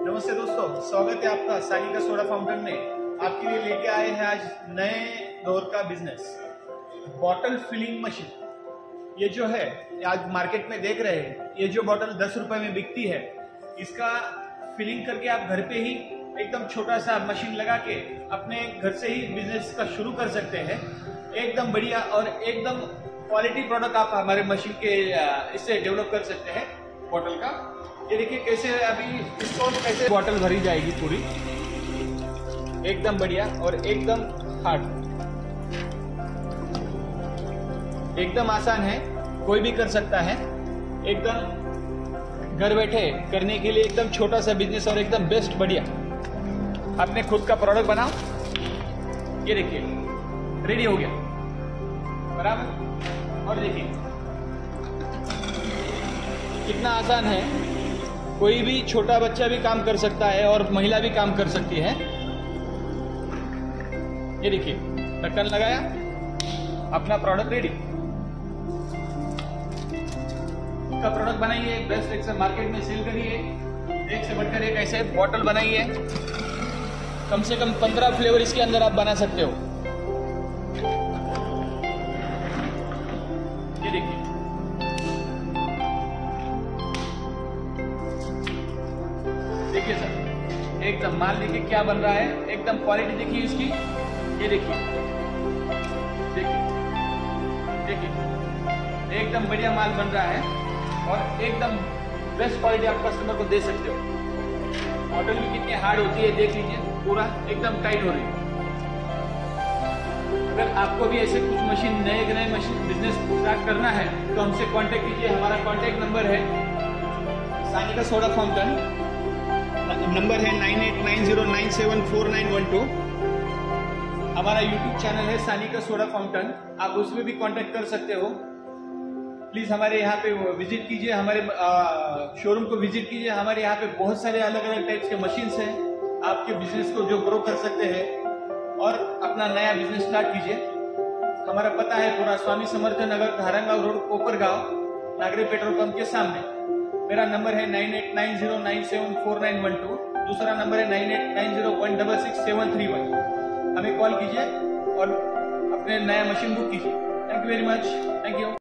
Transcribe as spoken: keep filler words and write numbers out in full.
नमस्ते दोस्तों, स्वागत है आपका सानिका सोडा फाउंटेन में। आपके लिए लेके आए हैं आज नए दौर का बिजनेस, बॉटल फिलिंग मशीन। ये जो है आज मार्केट में देख रहे हैं, ये जो बॉटल दस रुपए में बिकती है, इसका फिलिंग करके आप घर पे ही एकदम छोटा सा मशीन लगा के अपने घर से ही बिजनेस का शुरू कर सकते हैं। एकदम बढ़िया और एकदम क्वालिटी प्रोडक्ट आप हमारे मशीन के इससे डेवलप कर सकते हैं बॉटल का। ये देखिए कैसे अभी इसको कैसे बॉटल भरी जाएगी पूरी, एकदम बढ़िया और एकदम हार्ड, एकदम आसान है, कोई भी कर सकता है। एकदम घर बैठे करने के लिए एकदम छोटा सा बिजनेस और एकदम बेस्ट बढ़िया। अपने खुद का प्रोडक्ट बनाओ। ये देखिए रेडी हो गया बराबर। और देखिए कितना आसान है, कोई भी छोटा बच्चा भी काम कर सकता है और महिला भी काम कर सकती है। ये देखिए ढक्कन लगाया, अपना प्रोडक्ट रेडी। का प्रोडक्ट बनाइए, बेस्ट एक से मार्केट में सेल करिए, एक से बढ़कर एक ऐसे बॉटल बनाइए। कम से कम पंद्रह फ्लेवर इसके अंदर आप बना सकते हो। ये देखिए देखिए सर, एकदम माल देखिए क्या बन रहा है, एकदम क्वालिटी देखिए इसकी। ये देखिए देखिए देखिए एकदम बढ़िया माल बन रहा है और एकदम बेस्ट क्वालिटी आप कस्टमर को दे सकते हो। बॉटल भी कितनी हार्ड होती है देख लीजिए, पूरा एकदम टाइट हो रही है। अगर आपको भी ऐसे कुछ मशीन नए नए मशीन बिजनेस स्टार्ट करना है तो हमसे कांटेक्ट कीजिए। हमारा कांटेक्ट नंबर है सानिका सोडा फाउंटेन, नंबर है nine eight nine zero nine seven four nine one two. हमारा यूट्यूब चैनल है सानिका सोडा फाउंटेन, आप उसमें भी कांटेक्ट कर सकते हो। प्लीज हमारे यहाँ पे विजिट कीजिए, हमारे शोरूम को विजिट कीजिए। हमारे यहाँ पे बहुत सारे अलग अलग टाइप्स के मशीन्स हैं, आपके बिजनेस को जो ग्रो कर सकते हैं और अपना नया बिजनेस स्टार्ट कीजिए। हमारा पता है पूरा Swami Samarth Nagar, धारंगांव road, Kopargaon, Nagare petrol pump के सामने। मेरा नंबर है nine eight nine zero nine seven four nine one two. दूसरा नंबर है nine eight nine zero one double six seven three one. हमें कॉल कीजिए और अपने नया मशीन बुक कीजिए। Thank you very much. Thank you.